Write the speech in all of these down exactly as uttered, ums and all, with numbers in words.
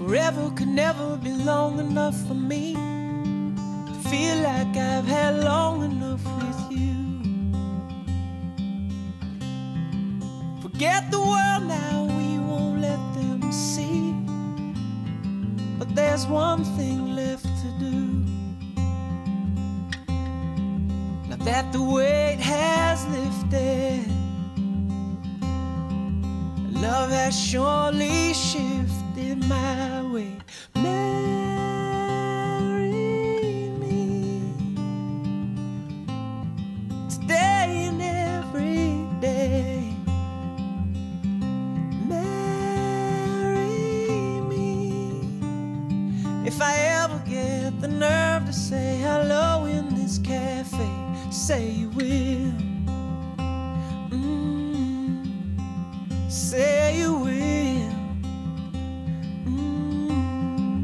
Forever could never be long enough for me to feel like I've had long enough with you. Forget the world now, we won't let them see. But there's one thing left to do. Now that the weight has lifted, love has surely shifted my way. Marry me today and every day. Marry me. If I ever get the nerve to say hello in this cafe, say you will. Mm, say you will. Mm.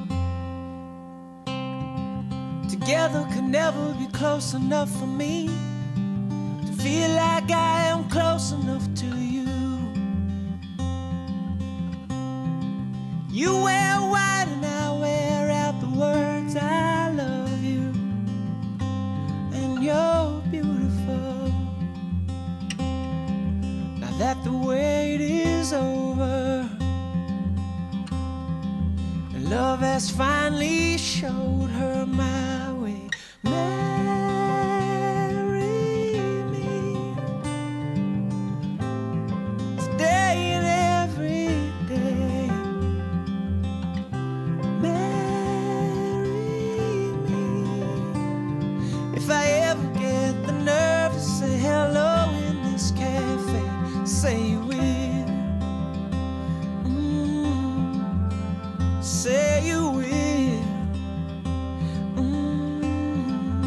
Together could never be close enough for me to feel like I am close enough to you. You wear white and I wear out the words I love you, and you're beautiful. Now that the wait is over, and love has finally showed her my way. Marry me today and every day. If I ever get the nerve to say hello in this cafe, say you will. Mm, say you will. Mm.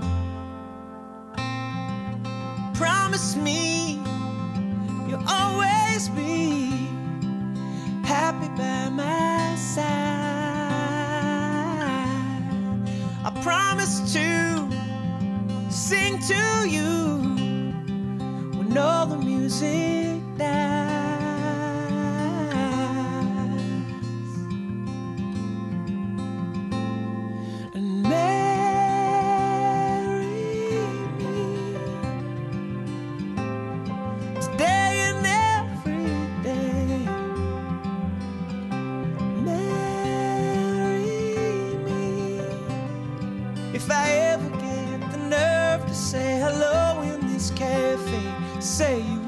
Promise me you'll always be happy by my side. I promise to sing to you when all the music dies. And marry me today and every day. Marry me. If I ever get the nerve to say hello in this cafe, say you